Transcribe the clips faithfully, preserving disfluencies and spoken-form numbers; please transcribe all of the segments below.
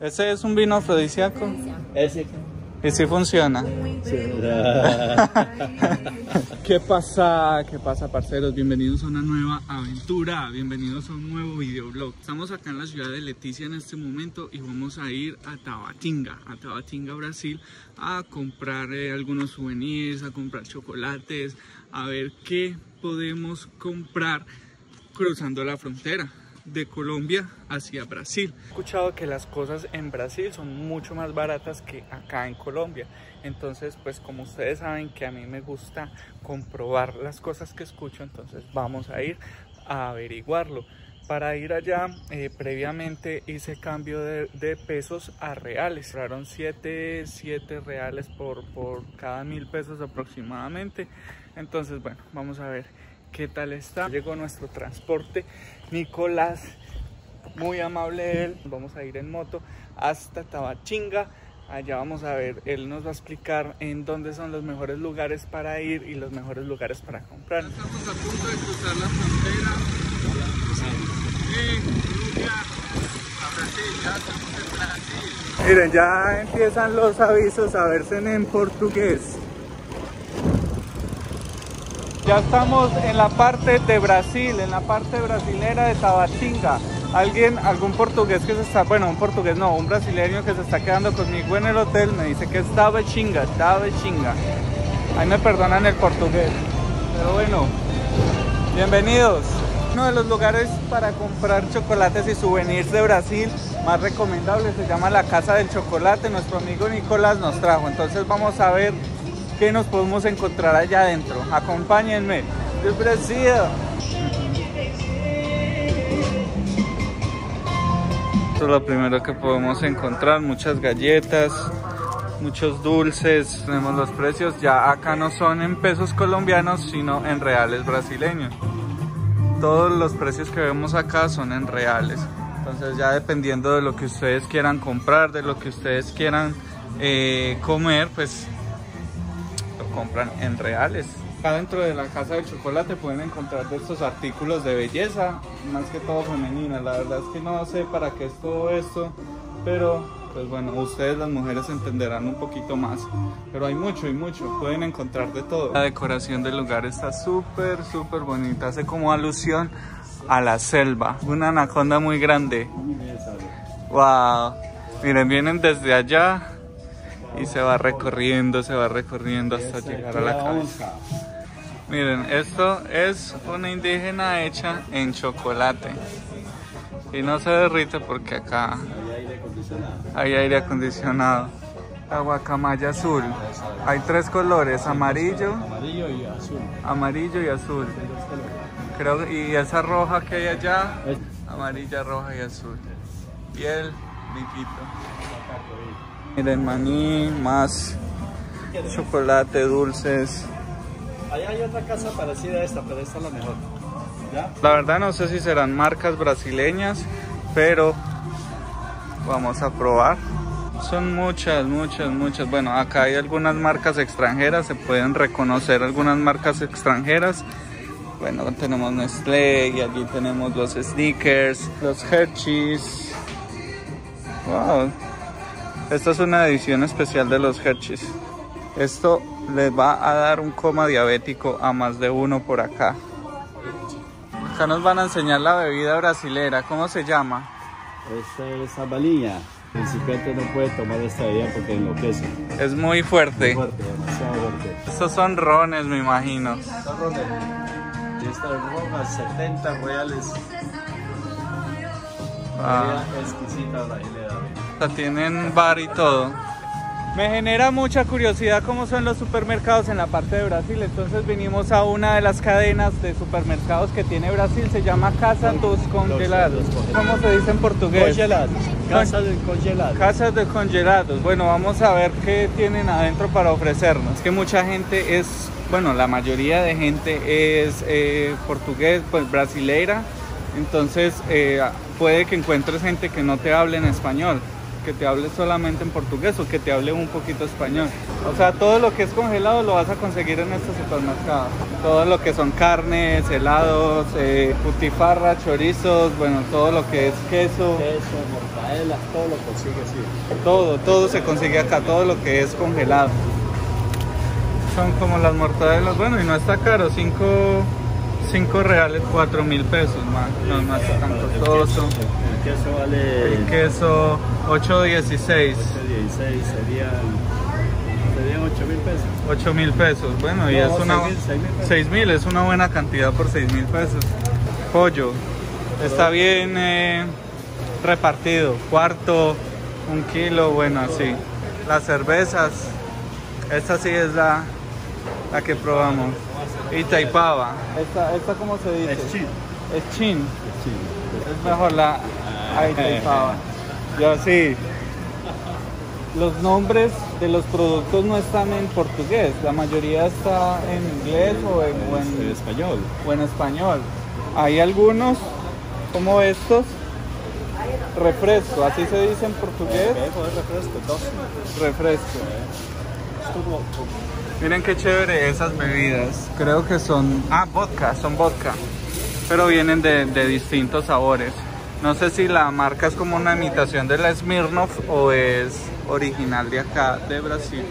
¿Ese es un vino afrodisíaco? Ese. ¿Y si funciona? Sí. ¿Qué pasa? ¿Qué pasa, parceros? Bienvenidos a una nueva aventura, bienvenidos a un nuevo videoblog. Estamos acá en la ciudad de Leticia en este momento y vamos a ir a Tabatinga, a Tabatinga, Brasil, a comprar eh, algunos souvenirs, a comprar chocolates, a ver qué podemos comprar cruzando la frontera de Colombia hacia Brasil. He escuchado que las cosas en Brasil son mucho más baratas que acá en Colombia, entonces pues como ustedes saben que a mí me gusta comprobar las cosas que escucho, entonces vamos a ir a averiguarlo. Para ir allá eh, previamente hice cambio de, de pesos a reales, fueron siete reales por, por cada mil pesos aproximadamente, entonces bueno, vamos a ver qué tal está. Llegó nuestro transporte, Nicolás, muy amable él. Vamos a ir en moto hasta Tabatinga. Allá vamos a ver, él nos va a explicar en dónde son los mejores lugares para ir y los mejores lugares para comprar. Estamos a punto de cruzar la frontera en Colombia a Brasil, ya estamos en Brasil. Miren, ya empiezan los avisos a verse en portugués. Ya estamos en la parte de Brasil, en la parte brasilera de Tabatinga. Alguien, algún portugués que se está, bueno, un portugués no, un brasileño que se está quedando conmigo en el hotel me dice que es Tabatinga, Tabatinga. Ahí me perdonan el portugués, pero bueno, bienvenidos. Uno de los lugares para comprar chocolates y souvenirs de Brasil más recomendable se llama la Casa del Chocolate. Nuestro amigo Nicolás nos trajo, entonces vamos a ver qué nos podemos encontrar allá adentro. Acompáñenme. De Brasil. Esto es lo primero que podemos encontrar, muchas galletas, muchos dulces. Tenemos los precios, ya acá no son en pesos colombianos, sino en reales brasileños. Todos los precios que vemos acá son en reales. Entonces ya dependiendo de lo que ustedes quieran comprar, de lo que ustedes quieran eh, comer, pues compran en reales. Acá dentro de la Casa del Chocolate pueden encontrar de estos artículos de belleza, más que todo femenina. La verdad es que no sé para qué es todo esto, pero pues bueno, ustedes las mujeres entenderán un poquito más. Pero hay mucho y mucho, pueden encontrar de todo. La decoración del lugar está súper, súper bonita, hace como alusión a la selva. Una anaconda muy grande. Wow, miren, vienen desde allá y se va recorriendo, se va recorriendo hasta llegar a la cabeza. Miren, esto es una indígena hecha en chocolate y no se derrite porque acá hay aire acondicionado. La guacamaya azul, hay tres colores, amarillo, amarillo y azul. Creo, y esa roja que hay allá, amarilla, roja y azul. Y el liquito. Miren, maní, más chocolate, dulces. Allá hay otra casa parecida a esta, pero esta es la mejor. ¿Ya? La verdad no sé si serán marcas brasileñas, pero vamos a probar. Son muchas, muchas, muchas. Bueno, acá hay algunas marcas extranjeras, se pueden reconocer algunas marcas extranjeras. Bueno, tenemos Nestlé y aquí tenemos los Snickers, los Hershey's. Wow. Esta es una edición especial de los Hershey's. Esto les va a dar un coma diabético a más de uno por acá. Acá nos van a enseñar la bebida brasilera. ¿Cómo se llama? Esta es la balinha. El principiante no puede tomar esta bebida porque enloquece. Es muy fuerte. Muy fuerte, demasiado fuerte. Estos son rones, me imagino. Son rones. Y esta roja, setenta reales. Ah. Exquisita brasilera. Tienen bar y todo. Me genera mucha curiosidad cómo son los supermercados en la parte de Brasil, entonces vinimos a una de las cadenas de supermercados que tiene Brasil, se llama Casa dos Congelados. ¿Cómo se dice en portugués? Congelados. Casa de congelados. Casas de congelados. Bueno, vamos a ver qué tienen adentro para ofrecernos. Es que mucha gente es, bueno, la mayoría de gente es eh, portugués, pues brasileira, entonces eh, puede que encuentres gente que no te hable en español, que te hable solamente en portugués o que te hable un poquito español. O sea, todo lo que es congelado lo vas a conseguir en este supermercado. Todo lo que son carnes, helados, eh, putifarra, chorizos, bueno, todo lo que es queso. Queso, Ahí la, todo lo consigue, sí. Todo, todo se consigue acá, todo lo que es congelado. Son como las mortadelas, bueno, y no está caro, cinco reales, cuatro mil pesos, más. No, no está tan costoso. El queso vale... El queso ocho dieciséis. ocho dieciséis serían, serían ocho mil pesos. ocho mil pesos, bueno, y No, es una... seis mil, es una buena cantidad por seis mil pesos. Pollo, está bien eh, repartido, cuarto, un kilo, bueno, así. Las cervezas, esta sí es la, la que probamos. Itaipava. ¿Esta, esta cómo se dice? Es chin. Es chin. Es chin. Es mejor la Itaipava. Yo sí. Los nombres de los productos no están en portugués, la mayoría está en inglés o en, o en, en español. O en español. Hay algunos, como estos, refresco, así se dice en portugués. Refresco, refresco. Miren qué chévere esas bebidas. Creo que son, ah, vodka, son vodka, pero vienen de, de distintos sabores. No sé si la marca es como una imitación de la Smirnoff o es original de acá, de Brasil.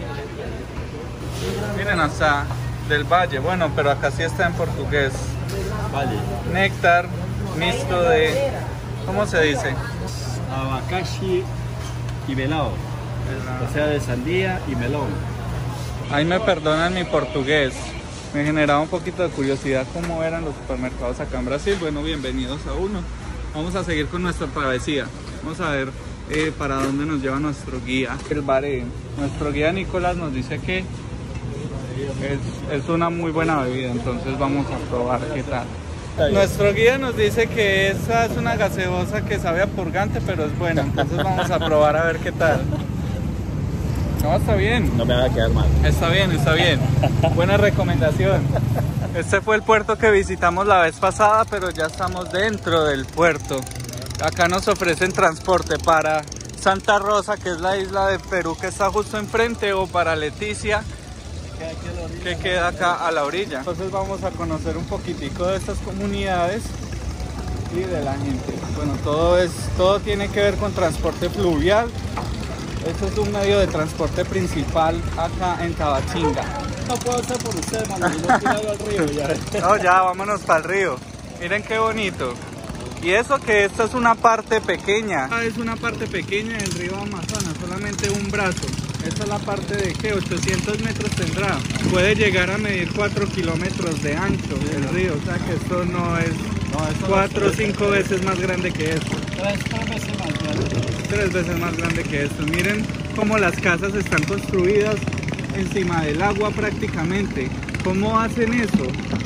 Miren, hasta del Valle, bueno, pero acá sí está en portugués. Valle. Néctar, mixto de, ¿cómo se dice? Abacaxi y melao. O sea, de sandía y melón. Ahí me perdonan mi portugués. Me generaba un poquito de curiosidad cómo eran los supermercados acá en Brasil. Bueno, bienvenidos a uno. Vamos a seguir con nuestra travesía. Vamos a ver eh, para dónde nos lleva nuestro guía. El Baré. Nuestro guía Nicolás nos dice que es, es una muy buena bebida, entonces vamos a probar qué tal. Nuestro guía nos dice que esa es una gaseosa que sabe a purgante, pero es buena, entonces vamos a probar a ver qué tal. No, está bien. No me va a quedar mal. Está bien, está bien. Buena recomendación. Este fue el puerto que visitamos la vez pasada, pero ya estamos dentro del puerto. Acá nos ofrecen transporte para Santa Rosa, que es la isla de Perú que está justo enfrente, o para Leticia, que queda acá a la orilla. Entonces vamos a conocer un poquitico de estas comunidades y de la gente. Bueno, todo, es, todo tiene que ver con transporte fluvial. Este es un medio de transporte principal acá en Tabatinga. No puedo hacer por usted, mano. No tirarlo al río ya. No, ya, vámonos para el río. Miren qué bonito. Y eso que esta es una parte pequeña. Esta es una parte pequeña del río Amazonas, solamente un brazo. Esta es la parte de que ochocientos metros tendrá. Puede llegar a medir cuatro kilómetros de ancho el río. O sea que esto no es cuatro o cinco veces más grande que esto. Tres, tres veces más grande. Tres veces más grande que esto. Miren cómo las casas están construidas encima del agua prácticamente. ¿Cómo hacen eso?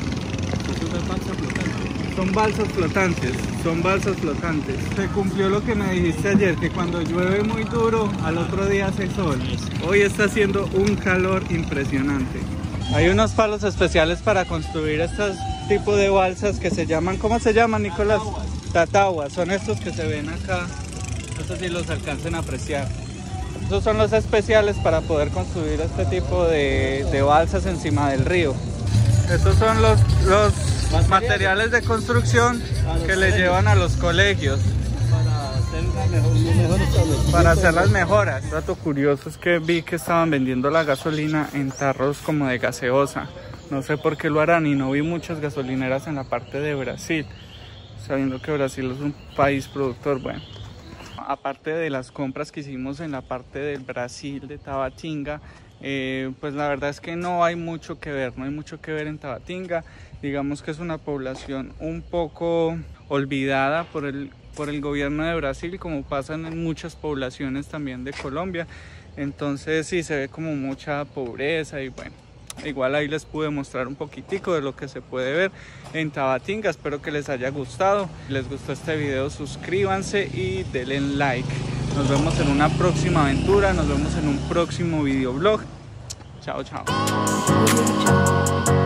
Son balsas flotantes, son balsas flotantes. Se cumplió lo que me dijiste ayer, que cuando llueve muy duro, al otro día hace sol. Hoy está haciendo un calor impresionante. Hay unos palos especiales para construir estos tipos de balsas que se llaman, ¿cómo se llaman, Nicolás? Tataguas. Son estos que se ven acá. No sé si los alcancen a apreciar. Estos son los especiales para poder construir este tipo de, de balsas encima del río. Estos son los, los materiales. materiales de construcción que le llevan a los colegios para hacer, una mejor, un mejor para hacer las mejoras. Un dato curioso es que vi que estaban vendiendo la gasolina en tarros como de gaseosa. No sé por qué lo harán y no vi muchas gasolineras en la parte de Brasil, sabiendo que Brasil es un país productor. Bueno, aparte de las compras que hicimos en la parte del Brasil, de Tabatinga, eh, pues la verdad es que no hay mucho que ver, no hay mucho que ver en Tabatinga. Digamos que es una población un poco olvidada por el, por el gobierno de Brasil, como pasan en muchas poblaciones también de Colombia. Entonces sí, se ve como mucha pobreza y bueno, igual ahí les pude mostrar un poquitico de lo que se puede ver en Tabatinga. Espero que les haya gustado. Si les gustó este video, suscríbanse y denle like. Nos vemos en una próxima aventura, nos vemos en un próximo videoblog. Chao, chao.